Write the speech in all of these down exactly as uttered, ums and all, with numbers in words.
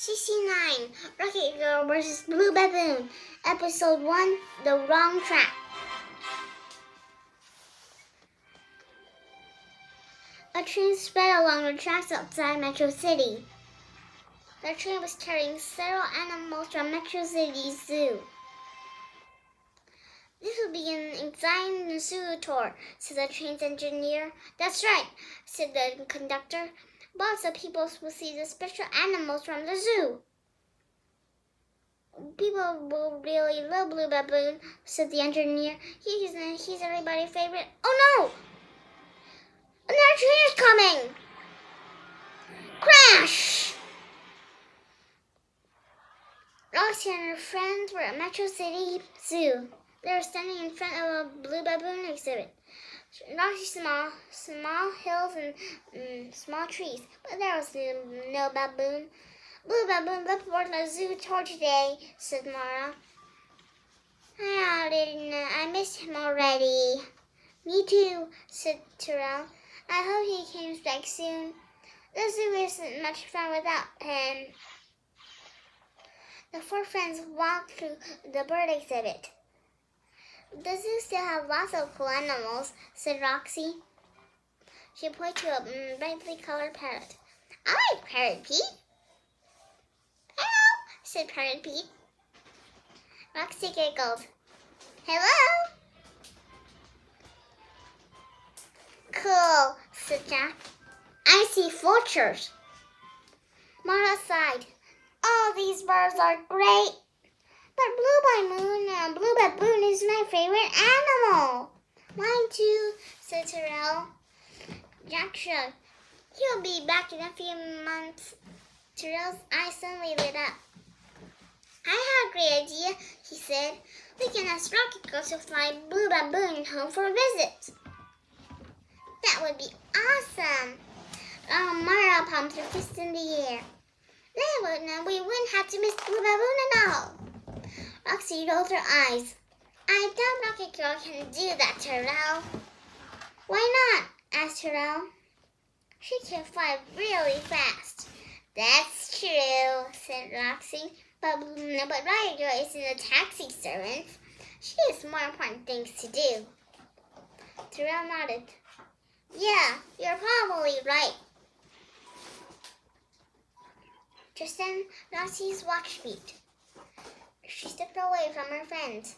sixty-nine, Rocket Girl versus Blue Baboon, Episode one, The Wrong Track. A train sped along the tracks outside Metro City. The train was carrying several animals from Metro City's zoo. This will be an exciting zoo tour, said the train's engineer. That's right, said the conductor. Lots of people will see the special animals from the zoo. People will really love Blue Baboon, said the engineer. He's, he's everybody's favorite. Oh no! Another train is coming! Crash! Roxy and her friends were at Metro City Zoo. They were standing in front of a Blue Baboon exhibit. Roxy saw small hills and mm, small trees, but there was no, no baboon. Blue Baboon left for the zoo tour today, said Mara. I didn't. I missed him already. Me too, said Terrell. I hope he comes back soon. The zoo isn't much fun without him. The four friends walked through the bird exhibit. The zoo still has lots of cool animals, said Roxy. She pointed to a mm, brightly colored parrot. I like Parrot Pete. Hello, said Parrot Pete. Roxy giggled. Hello. Cool, said Jack. I see vultures. Mara sighed. All these birds are great. But Blue Baboon and Blue Baboon is my favorite animal. Mine too, said Terrell. Jack shrugged. He'll be back in a few months. Terrell's eyes suddenly lit up. I have a great idea, he said. We can ask Rocket Girl to fly Blue Baboon home for a visit. That would be awesome. Oh, Mara pumped her fist in the air. Then we wouldn't have to miss Blue Baboon at all. Roxy rolled her eyes. I doubt Rocket Girl can do that, Terrell. Why not? Asked Terrell. She can fly really fast. That's true, said Roxy. But, but Rocket Girl isn't a taxi servant. She has more important things to do. Terrell nodded. Yeah, you're probably right. Just then, Roxy's watch beeped. She stepped away from her friends.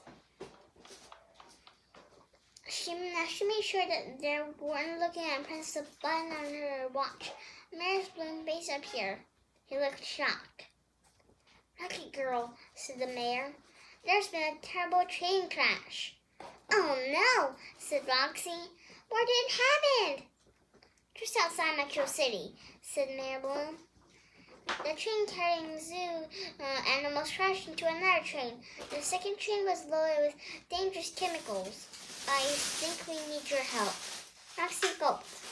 She, she made sure that they weren't looking and pressed the button on her watch. Mayor's balloon face appeared. He looked shocked. Rocket Girl, said the mayor. There's been a terrible train crash. Oh no, said Roxy. Where did it happen? Just outside Metro City, said Mayor Bloom. The train carrying zoo uh, animals crashed into another train. The second train was loaded with dangerous chemicals. I think we need your help. Roxy gulped.